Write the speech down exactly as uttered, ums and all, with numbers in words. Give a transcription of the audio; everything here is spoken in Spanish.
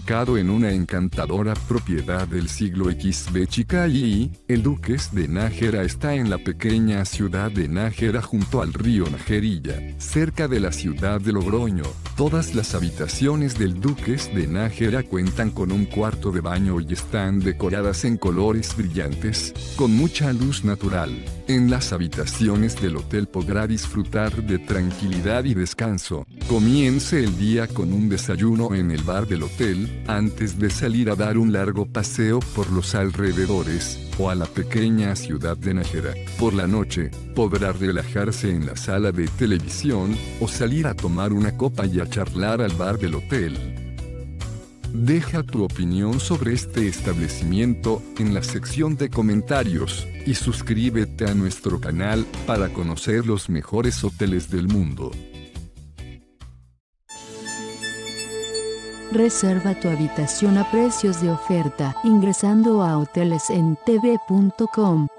ubicado en una encantadora propiedad del siglo equis be Chicay, el Duques de Nájera está en la pequeña ciudad de Nájera junto al río Najerilla, cerca de la ciudad de Logroño. Todas las habitaciones del Duques de Nájera cuentan con un cuarto de baño y están decoradas en colores brillantes, con mucha luz natural. En las habitaciones del hotel podrá disfrutar de tranquilidad y descanso. Comience el día con un desayuno en el bar del hotel, antes de salir a dar un largo paseo por los alrededores, o a la pequeña ciudad de Nájera. Por la noche, podrá relajarse en la sala de televisión, o salir a tomar una copa y a charlar al bar del hotel. Deja tu opinión sobre este establecimiento en la sección de comentarios, y suscríbete a nuestro canal para conocer los mejores hoteles del mundo. Reserva tu habitación a precios de oferta ingresando a hoteles en t v punto com.